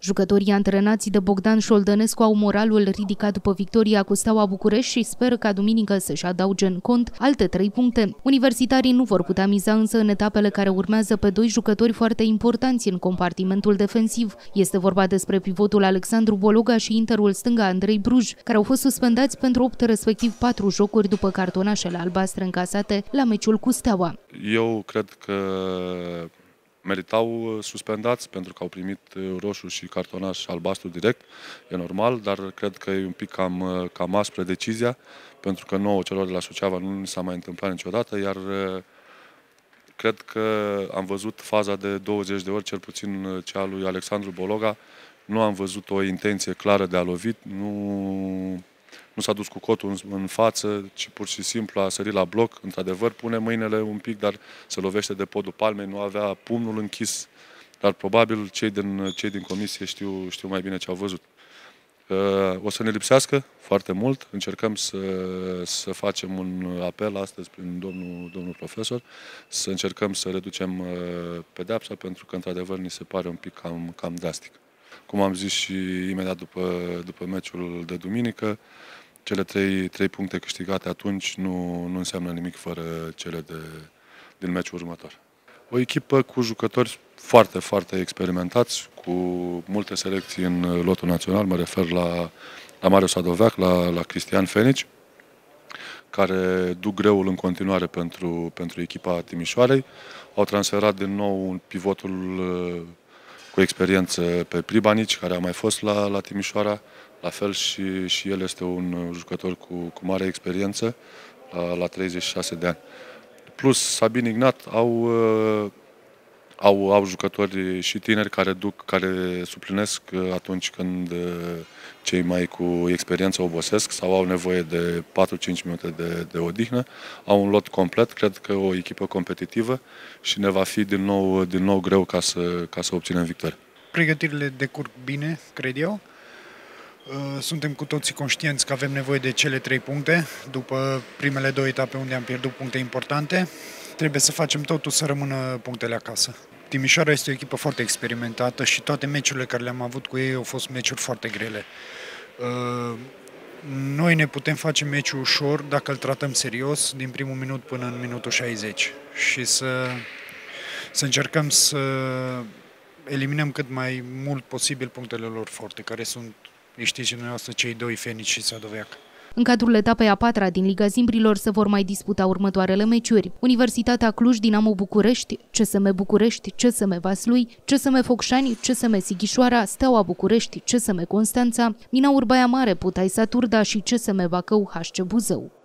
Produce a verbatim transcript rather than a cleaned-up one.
Jucătorii antrenați de Bogdan Șoldănescu au moralul ridicat după victoria cu Steaua București și speră ca duminică să-și adauge în cont alte trei puncte. Universitarii nu vor putea miza însă în etapele care urmează pe doi jucători foarte importanți în compartimentul defensiv. Este vorba despre pivotul Alexandru Bologa și interul stânga Andrei Bruj, care au fost suspendați pentru opt, respectiv patru jocuri după cartonașele albastre încasate la meciul cu Steaua. Eu cred că meritau suspendați pentru că au primit roșu și cartonaș albastru direct, e normal, dar cred că e un pic cam, cam aspră decizia, pentru că nouă celor de la Suceava nu s-a mai întâmplat niciodată, iar cred că am văzut faza de douăzeci de ori, cel puțin cea a lui Alexandru Bologa, nu am văzut o intenție clară de a lovi, nu... Nu s-a dus cu cotul în, în față, ci pur și simplu a sărit la bloc. Într-adevăr, pune mâinile un pic, dar se lovește de podul palmei, nu avea pumnul închis. Dar probabil cei din, cei din comisie știu, știu mai bine ce au văzut. O să ne lipsească foarte mult. Încercăm să, să facem un apel astăzi prin domnul, domnul profesor, să încercăm să reducem pedeapsa, pentru că, într-adevăr, ni se pare un pic cam, cam drastic. Cum am zis și imediat după, după meciul de duminică, cele trei, trei puncte câștigate atunci nu, nu înseamnă nimic fără cele de, din meciul următor. O echipă cu jucători foarte, foarte experimentați, cu multe selecții în lotul național, mă refer la, la Mario Sadoveac, la, la Cristian Fenici, care duc greul în continuare pentru, pentru echipa Timișoarei. Au transferat din nou pivotul cu experiență pe Pribanici, care a mai fost la, la Timișoara. La fel și, și el este un jucător cu, cu mare experiență, la, la treizeci și șase de ani. Plus Sabin Ignat au, au, au jucători și tineri care duc, care suplinesc atunci când cei mai cu experiență obosesc sau au nevoie de patru-cinci minute de, de odihnă. Au un lot complet, cred că o echipă competitivă și ne va fi din nou, din nou greu ca să, ca să obținem victoria. Pregătirile decurg bine, cred eu. Suntem cu toții conștienți că avem nevoie de cele trei puncte după primele două etape unde am pierdut puncte importante. Trebuie să facem totul să rămână punctele acasă. Timișoara este o echipă foarte experimentată și toate meciurile care le-am avut cu ei au fost meciuri foarte grele. Noi ne putem face meciul ușor dacă îl tratăm serios din primul minut până în minutul șaizeci și să, să încercăm să eliminăm cât mai mult posibil punctele lor forte, care sunt, știți și dumneavoastră, cei doi, Fenici și Sadoveac. În cadrul etapei a patra din Liga Zimbrilor se vor mai disputa următoarele meciuri: Universitatea Cluj, Dinamo București, C S M București, C S M Vaslui, C S M Focșani, C S M Sighișoara, Steaua București, C S M Constanța, Minaur Baia Mare, Putai Saturda și C S M Bacău H C Buzău.